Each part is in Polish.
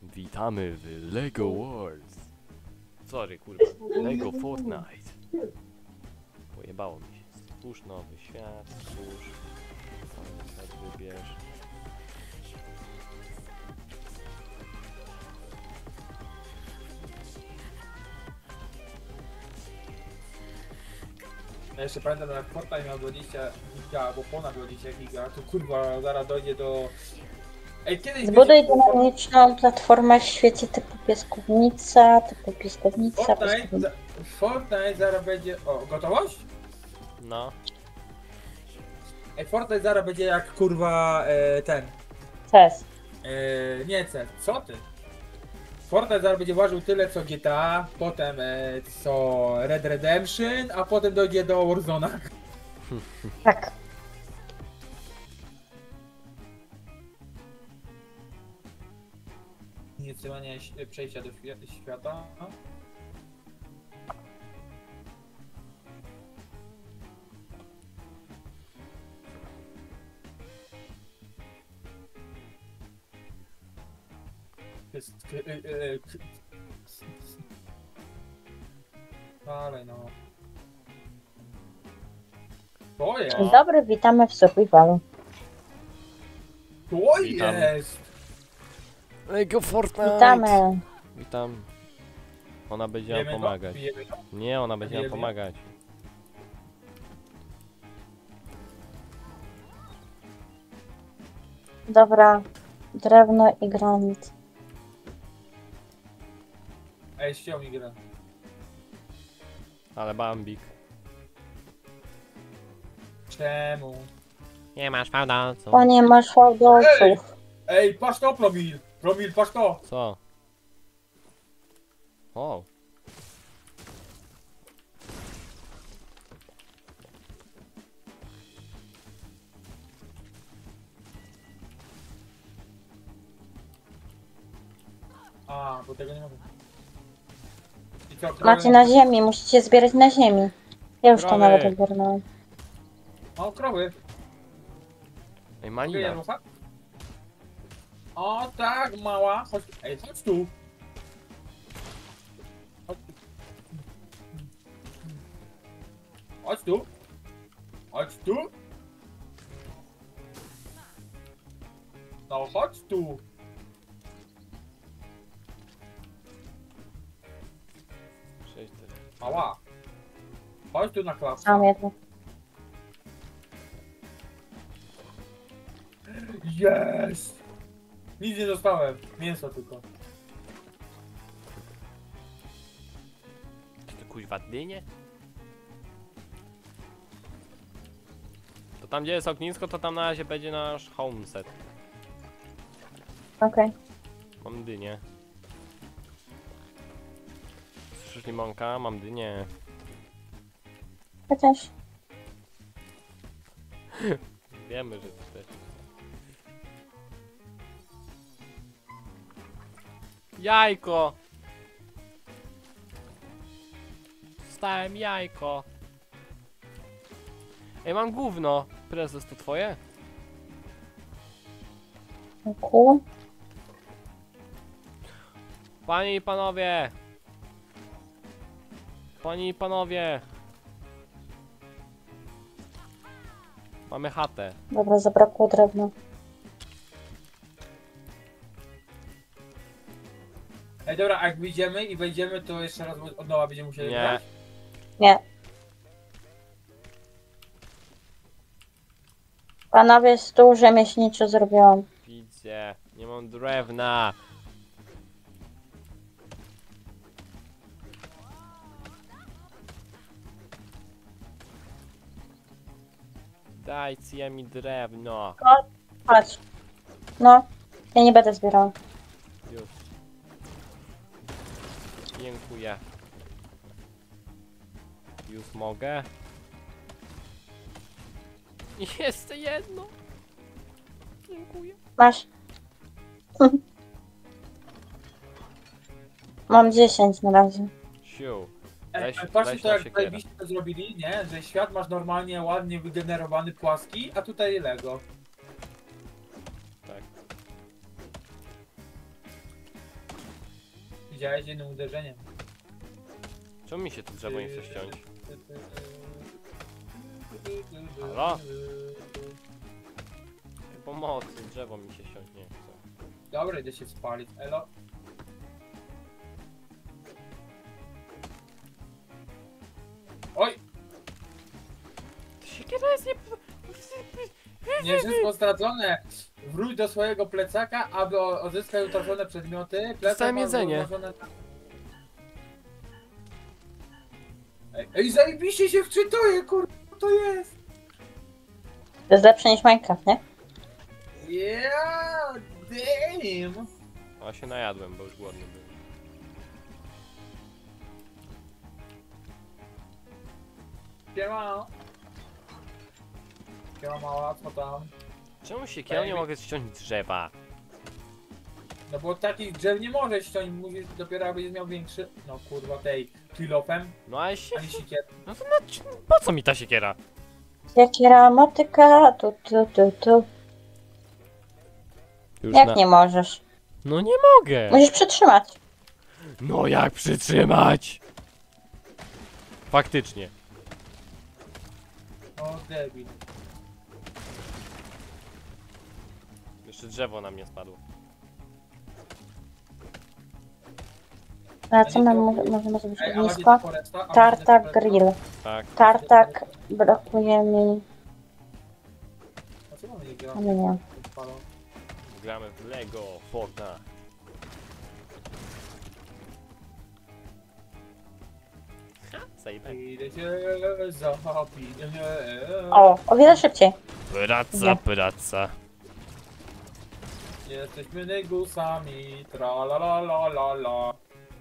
Witamy w LEGO Wars. Sorry, kurwa. LEGO Fortnite. Pojebało mi się. Stwórz nowy świat, stwórz. Nowy świat wybierz. Ja jeszcze pamiętam, jak Fortnite miał 20 giga, albo ponad 20 giga, to kurwa zaraz dojdzie do... Ej, kiedyś Zbuduj dynamiczną platformę w świecie typu piaskownica, piaskownica. Fortnite zaraz będzie... O, gotowość? No. Ej, Fortnite zaraz będzie jak kurwa ten... CES. Nie C, co ty? Fortnite zaraz będzie ważył tyle co GTA, potem co Red Redemption, a potem dojdzie do Warzona. Tak. Inicjowanie przejścia do świata. Dalej no. To jest! Dzień dobry, witamy w Survivalu. To Witam. jest! LEGO Fortnite! Witamy. Witam. Ona będzie nam Bijemy go? pomagać. Bijemy go? Nie, ona będzie nam Bijemy? pomagać. Dobra, drewno i granit. Ej, ściął mi grę. Ale Bambik. Czemu? Nie masz fałdolców. O nie, masz fałdolców. Ej, patrz to, Promil! Promil, patrz to! Co? O. A, bo tego nie mogę. I co, Macie na ziemi, musicie zbierać na ziemi. Ja już to Krowy. nawet ogarnąłem. O, krowy. Ej, Mogę je malina. ruchać? O, tak, mała. Chodź, ej, chodź tu. Chodź tu. Chodź tu. Chodź tu. No, chodź tu. Cześć, ty. Mała. Chodź tu na klasę. Mam jedno. Jest! Nic nie dostałem. Mięso tylko. Czy to kuźwa dynie? To tam gdzie jest ognisko, to tam na razie będzie nasz homestead. Okej. Mam dynię. Słyszysz limonka? Mam dynię. Chociaż Wiemy, że ty też. Jajko! Dostałem jajko. Ej, mam gówno. Prezes, to twoje? ku. Panie i panowie! Panie i panowie! Mamy chatę. Dobra, zabrakło drewna. Ej, dobra, a jak wyjdziemy i wejdziemy, to jeszcze raz od nowa będziemy musieli Nie. grać? Nie. Panowie, stół rzemieślniczy zrobiłam. Widzę. Nie mam drewna. Dajcie mi drewno. Patrz. No, ja nie będę zbierała. Już. Dziękuję. Już mogę. Jeszcze jedno. Dziękuję. Masz. Mam 10 na razie. Siu. Ej, Weź- ale patrzcie weź to na jak siekierę. zajebiście to zrobili, nie? Że świat masz normalnie ładnie wygenerowany, płaski, a tutaj Lego. Tak. Widziałeś jednym uderzeniem. Czemu mi się tu drzewo nie chce ściąć? Halo? Pomocy, drzewo mi się ściąć nie chce. Dobra, idę się spalić. Elo. Oj! Siekiera jest nie... Nie wszystko stracone! Wróć do swojego plecaka, aby odzyskać utracone przedmioty. Plecak Dostałem ma jedzenie. zaznaczone na- Ej, zajebiście się wczytuje, kurwa, co to jest? To jest lepsze niż Minecraft, nie? Yeah, damn! A się najadłem, bo już głodny byłem. Siema. Siema mała, co tam? Czemu siekierą nie Baby. mogę ściąć drzewa? No bo takich drzew nie możesz ściąć, musisz dopiero jak będziesz miał większy. No kurwa tej kilofem, No ale się... ani sikier. No to po co mi ta siekiera? Siekiera, motyka, tu. Już Jak nie możesz? No nie mogę! Musisz przytrzymać. No jak przytrzymać? Faktycznie. O debil. Jeszcze drzewo na mnie spadło. A co możemy zrobić Ej, a macie ognisko? foresta? A Tartak macie foresta? grill. Tak. Tartak brakuje mi A co mamy nie gra? kamienia. Gramy w Lego Fortnite. Ha, zajebę. Idę się zapić. O wiele szybciej. Praca, praca. Jesteśmy negusami, tra la la la la la.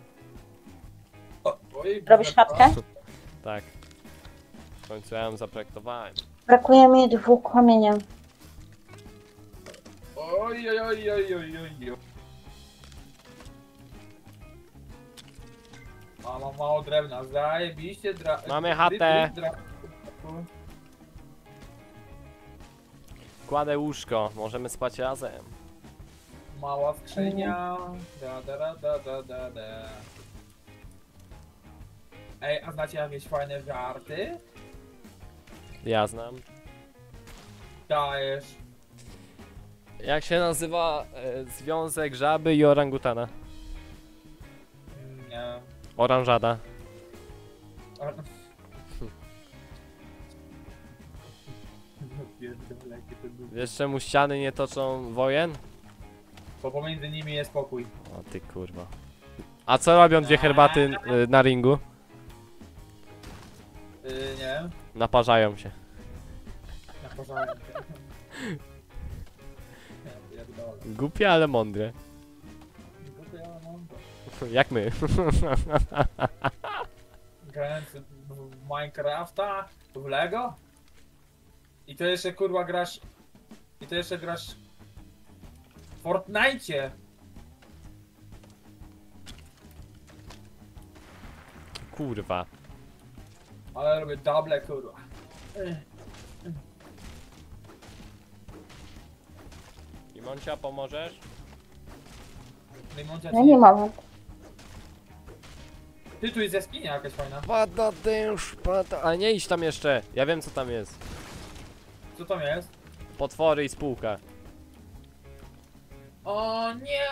Oj, Robisz chatkę? Tak. W końcu ja ją zaprojektowałem. Brakuje mi 2 kamienia. Oj, oj, oj, oj, oj, oj. A mam mało drewna, zajebiście Mamy chatę. Kładę łóżko, możemy spać razem. Mała skrzynia. Da. Ej, a znacie jakieś fajne żarty? Ja znam. Dajesz. Jak się nazywa związek żaby i orangutana? Nie. Oranżada. Pierdolę, jakie to głupie. Wiesz czemu ściany nie toczą wojen? Bo pomiędzy nimi jest pokój. O ty kurwa. A co robią dwie herbaty na ringu? Nie. Naparzają się. Na porządku. Ja pierdolę. Głupie, ale mądre. Głupie, ale mądre. Jak my. Grając w Minecrafta, w Lego? I to jeszcze kurwa grasz... I to jeszcze grasz... W Fortnite! Kurwa. Ale robię double kurwa. Imoncia, pomożesz? Limoncia Ja nie mam. Ty, tu jest jaskinia jakaś fajna. Pada deszcz, pada... Ale nie idź tam jeszcze. Ja wiem co tam jest. Co tam jest? Potwory i spółka. O nie!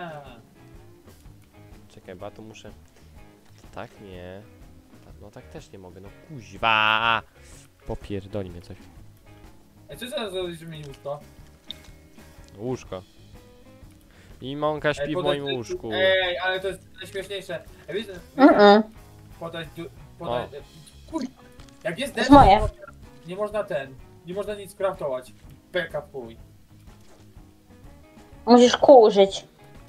Czekaj, bo ja tu muszę... Tak nie. No tak też nie mogę, no kuźwa. Popierdoli mnie coś. Ej, co za zrobić mi łóżko? Łóżko. I Monka śpi w moim łóżku. Ej, ale to jest najśmieszniejsze. Ej, wiesz, podać... podać kurwa. Jak jest To jest deszcz, moje. nie można nie można nic craftować. Beka pój. Musisz kół użyć.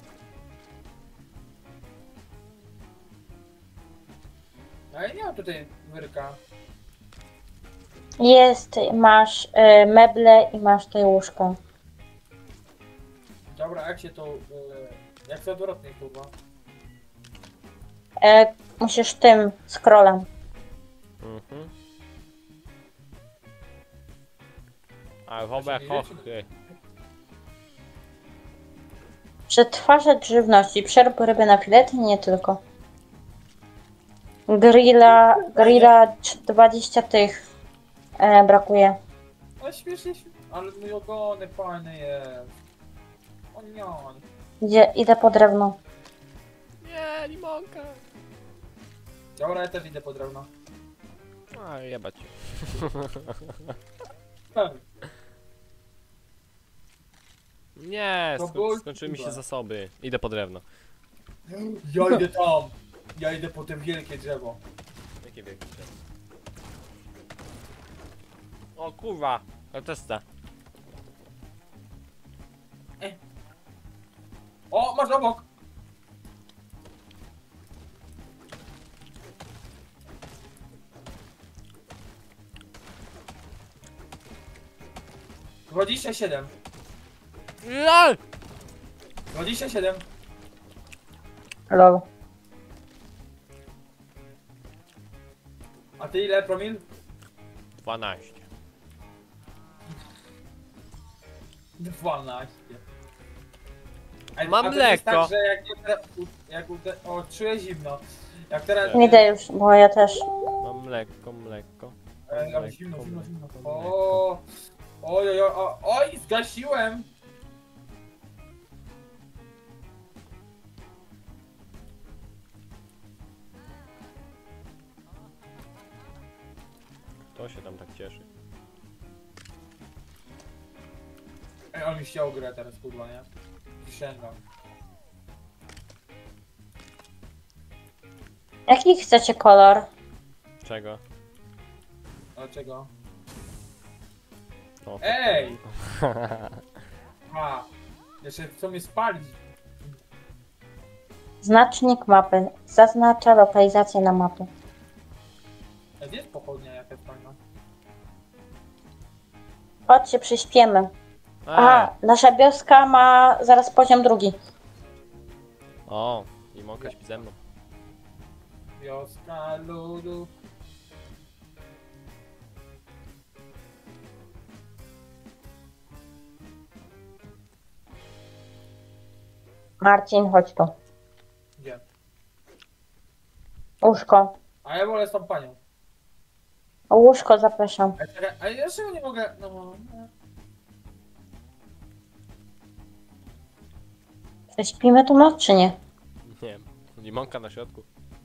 A ja nie mam tutaj wyrka. Jest, masz meble i masz tutaj łóżko. Dobra, jak się to... jak to odwrotnie, kurwa. Musisz tym scrollem. Mhm. A wobec hochy. Przetwarzać żywność. Przerób ryby na filety, nie tylko. Grilla 20 tych brakuje. Ale śmiesznie, ale mój ogonek fajny jest. O nie. Idę po drewno. Nie, limonka. Dobra, ja też idę po drewno. A, jebać. Nie, To było skończyły mi się chyba. zasoby. Idę po drewno. Ja idę tam. Ja idę po te wielkie drzewo. Jakie wielkie drzewo? O kurwa, ale to jest ta. O, masz obok. Dwadzieścia 27. Lol. A ty ile promil? 12. 12. Ej, Mam a to jest mleko. Tak, że o, czuję zimno. Jak teraz... Idę już, bo ja też. Mam mleko. Ale zimno. mleko. O, oj, zgasiłem. Kto się tam tak cieszy? Ej, on mi ściął grę teraz, kurwa, nie? Przysięgam. Jaki chcecie kolor? Czego? Dlaczego? O, Ej! A, jeszcze chcą mnie spalić. Znacznik mapy. Zaznacza lokalizację na mapie. Ej, gdzie jest pochodnia jakaś fajna? Chodźcie, przyśpiemy. Aha, nasza wioska ma zaraz poziom 2. O, limonka śpi ze mną. Wioska ludu. Marcin, chodź tu. Gdzie? Łóżko. A ja wolę z tą panią. O łóżko zapraszam. Ej, czekaj, a ja dlaczego nie mogę? No, Śpimy tu noc, czy nie? Nie wiem. Limonka na środku.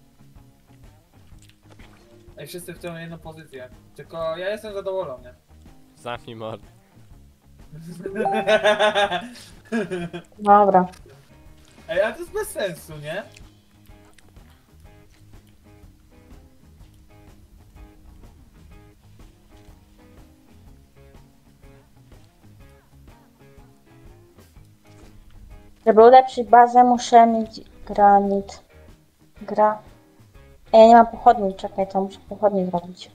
ej, wszyscy chcą jedną pozycję. Tylko ja jestem zadowolony. Zamknij mordę. Dobra. Ej, ale to jest bez sensu, nie? Żeby ulepszyć bazę, muszę mieć granit. Ja nie mam pochodni, czekaj, to muszę pochodni zrobić.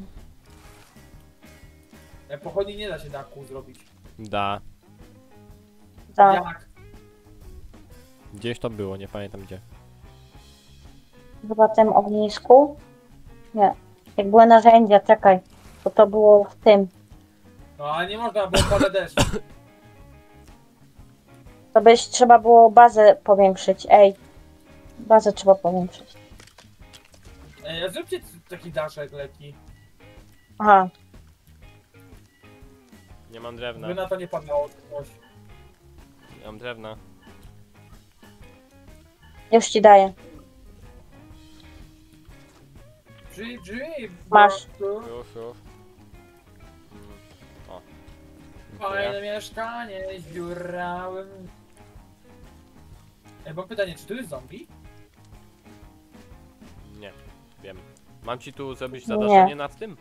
Ej, pochodni nie da się na kół zrobić. Da. Tak. Jak? Gdzieś to było, nie pamiętam gdzie. Chyba tym ognisku? Nie. Jak były narzędzia, czekaj. Bo to było w tym. No ale nie można, bo pada deszcz. To byś trzeba było bazę powiększyć. Ej. Bazę trzeba powiększyć. Ej, a zróbcie taki daszek lekki. Aha. Nie mam drewna. By na to nie padało coś. Nie mam drewna. Już ci daję. GG! Masz. bro. Już. O. Fajne mieszkanie z dziurawym. Ej, mam pytanie, czy tu jest zombie? Nie, wiem. Mam ci tu zrobić Nie. zadaszenie nad tym?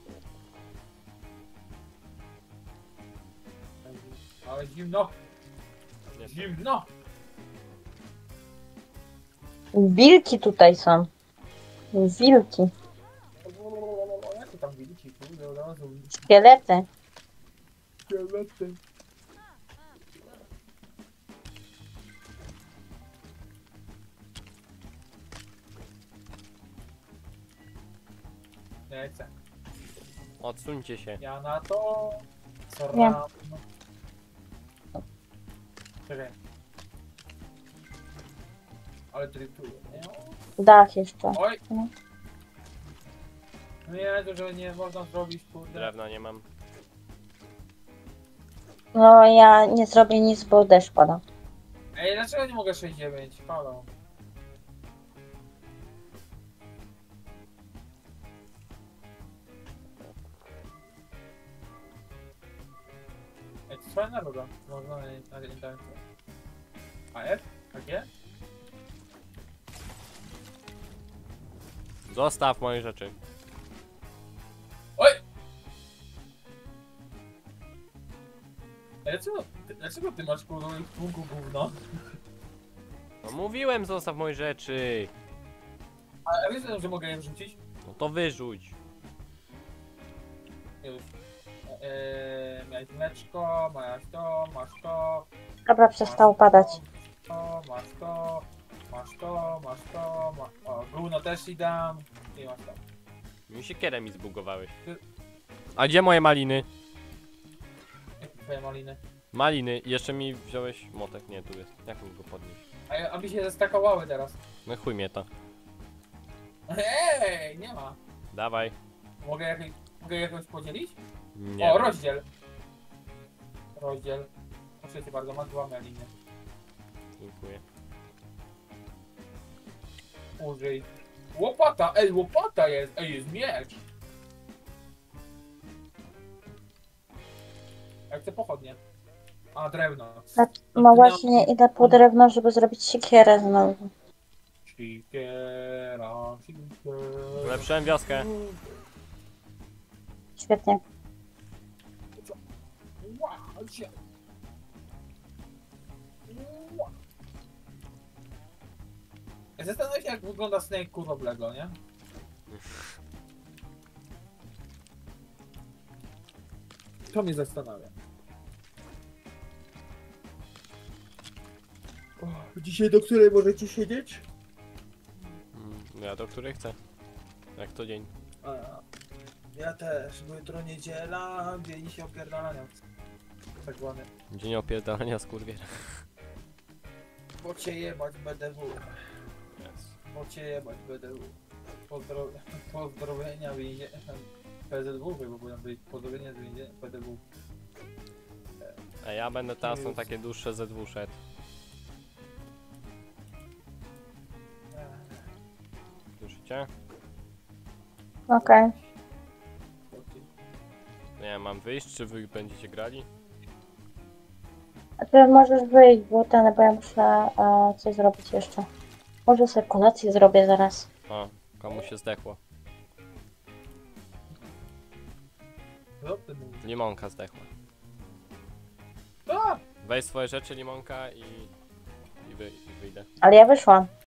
Ale zimno, Nie. zimno! Wilki tutaj są. Wilki. Jak to tam widzicie? Kurde, od razu Szkielety. szkielety. Nie chcę. Odsuńcie się. Ja na to... Nie. Czekaj. Ale driftuję, nie? Dach jeszcze. Oj! No. No nie, to że nie można zrobić, kurde. Drewna nie mam. No ja nie zrobię nic, bo deszcz pada. Ej, dlaczego nie mogę 6,9? Halo. Ej, to jest fajna ruda. Można na internecie. A F? Takie? Zostaw moje rzeczy. Oj! Ej, dlaczego ty masz kurwa w tłunku gówno? No mówiłem, zostaw moje rzeczy. A wiesz, że mogę je wrzucić? No to wyrzuć. Już. Miałeś mleczko, masz to. Dobra, przestało padać. Masz to. O, gówno też ci dam. I masz to. Mi siekierę mi zbugowałeś. A gdzie moje maliny? Jakie twoje maliny? Maliny. Jeszcze mi wziąłeś motek. Nie, tu jest. Jak mi go podnieść? Aby się zestakowały teraz. No chuj mnie to. Ej, nie ma. Dawaj. Mogę jakoś podzielić? Nie. O, rozdziel. Rozdziel. Proszę cię bardzo, masz 2 maliny. Dziękuję. Użyj. Łopata! Ej, łopata jest! Ej, jest miecz! Jak te pochodnie. A, drewno. No właśnie idę po drewno, żeby zrobić siekierę znowu. Sikiera. Ulepszyłem wioskę. Świetnie. Zastanawiam się, jak wygląda Snake kurwa w Lego, nie? To mnie zastanawia. Dzisiaj do której możecie siedzieć? Ja do której chcę. Jak to dzień. Ja też, bo jutro niedziela, dzień się opierdalania. Tak zwany. Dzień opierdalania skurwiela. Bo cię jebać BDW. Yes. Bo cię jebać BDW. Pozdrowienia PZW, bo powinno być pozdrowienia z więzienia PDW. A ja będę teraz na takie dłuższe ZW szedł. Słyszycie? Okej. Nie wiem, mam wyjść, czy wy będziecie grali? A ty możesz wyjść, bo ja muszę coś zrobić jeszcze. Może sobie kolację zrobię zaraz. O, komu się zdechło. Co ty mówisz? Limonka zdechła. A! Weź swoje rzeczy, limonka i wyjdę. Ale ja wyszłam.